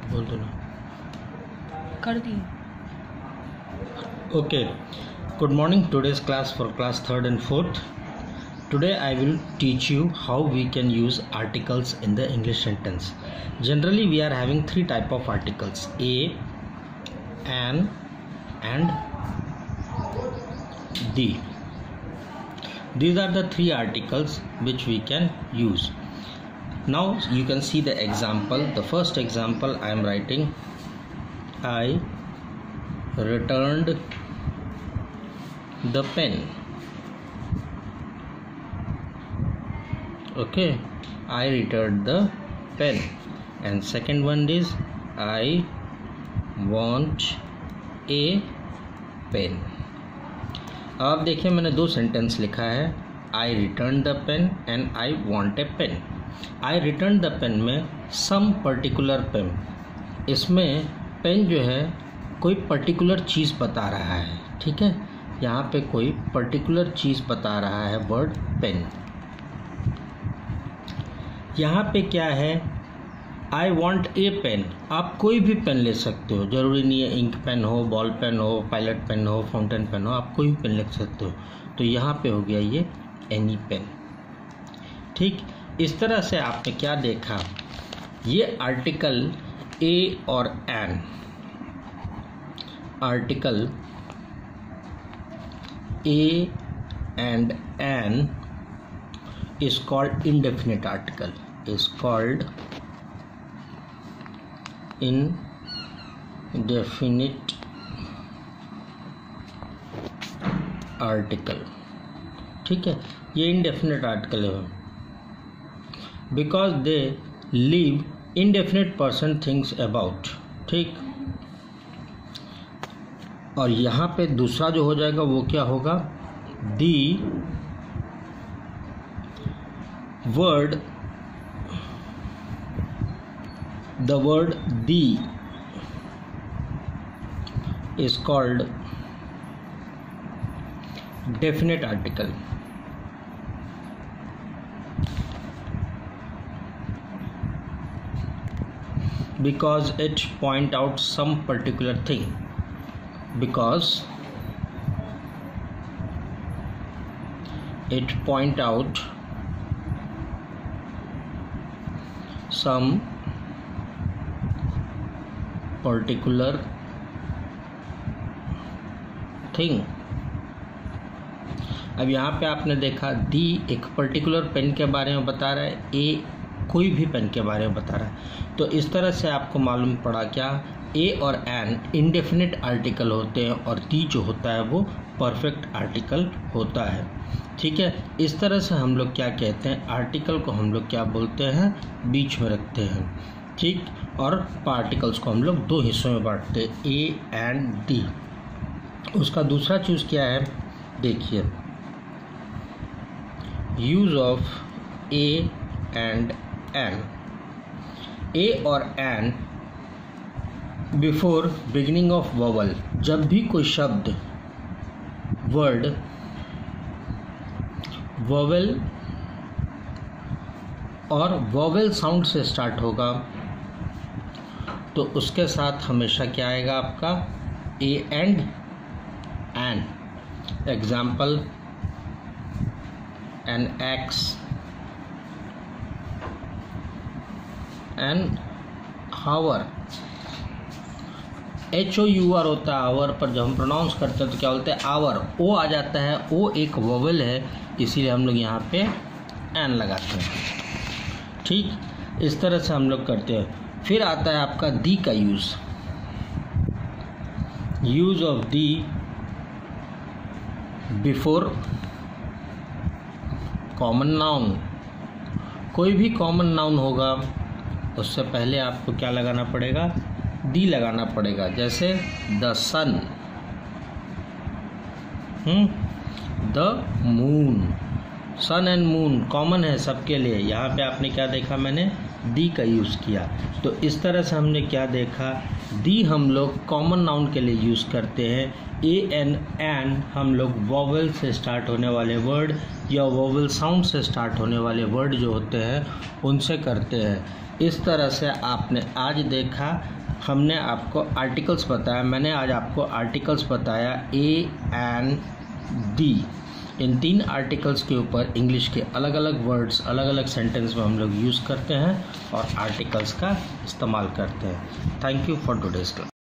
बोल दो ना, कर दी। Okay, good morning. Today's class for class 3rd and 4th. Today I will teach you how we can use articles in the English sentence. Generally we are having three type of articles: a, an, and the. These are the three articles which we can use. Now you can see the example. The first example I am writing: I returned the pen. Okay, I returned the pen. And second one is I want a pen. अब आप देखिए मैंने दो sentence लिखा है, I returned the pen and I want a pen. I returned the pen में some particular pen, इसमें pen जो है कोई पर्टिकुलर चीज़ बता रहा है, ठीक है, यहाँ पे कोई पर्टिकुलर चीज़ बता रहा है वर्ड पेन। यहाँ पे क्या है, आई वॉन्ट ए पेन, आप कोई भी पेन ले सकते हो, ज़रूरी नहीं है इंक पेन हो, बॉल पेन हो, पायलट पेन हो, फाउंटेन पेन हो, आप कोई भी पेन ले सकते हो। तो यहाँ पे हो गया ये एनी पेन, ठीक। इस तरह से आपने क्या देखा, ये आर्टिकल ए और an, article A and an is called indefinite article, is called indefinite article, ठीक है, ये indefinite article है because they leave indefinite person things about, ठीक। और यहाँ पे दूसरा जो हो जाएगा वो क्या होगा, the word, the word the is called definite article. Because it point out some particular thing, because it point out some particular thing। अब यहाँ पे आपने देखा दी एक पर्टिकुलर पेन के बारे में बता रहा है, ए कोई भी पेन के बारे में बता रहा है। तो इस तरह से आपको मालूम पड़ा क्या, ए और एन इंडेफिनिट आर्टिकल होते हैं और दी जो होता है वो परफेक्ट आर्टिकल होता है, ठीक है। इस तरह से हम लोग क्या कहते हैं, आर्टिकल को हम लोग क्या बोलते हैं, बीच में रखते हैं, ठीक। और पार्टिकल्स को हम लोग दो हिस्सों में बांटते हैं, ए एंड दी। उसका दूसरा चूज क्या है, देखिए, use of a and an. A और an before beginning of vowel, जब भी कोई शब्द वर्ड वॉवल और वॉवल साउंड से स्टार्ट होगा तो उसके साथ हमेशा क्या आएगा आपका, a and an. Example, an X, an hour. HOUR होता है आवर, पर जब हम प्रोनाउंस करते हैं तो क्या बोलते हैं, आवर। ओ आ जाता है, ओ एक वोवेल है, इसीलिए हम लोग यहाँ पे एन लगाते हैं, ठीक। इस तरह से हम लोग करते हैं। फिर आता है आपका दी का use, use of the before common noun. कोई भी कॉमन नाउन होगा उससे पहले आपको क्या लगाना पड़ेगा, दी लगाना पड़ेगा। जैसे the sun, the moon, sun and moon common है सबके लिए, यहाँ पे आपने क्या देखा, मैंने दी का यूज़ किया। तो इस तरह से हमने क्या देखा, दी हम लोग कॉमन नाउन के लिए यूज़ करते हैं, ए एन एन हम लोग वॉवेल से स्टार्ट होने वाले वर्ड या वॉवेल साउंड से स्टार्ट होने वाले वर्ड जो होते हैं उनसे करते हैं। इस तरह से आपने आज देखा हमने आपको आर्टिकल्स बताया, मैंने आज आपको आर्टिकल्स बताया ए, एन, दी। इन 3 आर्टिकल्स के ऊपर इंग्लिश के अलग अलग वर्ड्स अलग अलग सेंटेंस में हम लोग यूज़ करते हैं और आर्टिकल्स का इस्तेमाल करते हैं। Thank you for today's class.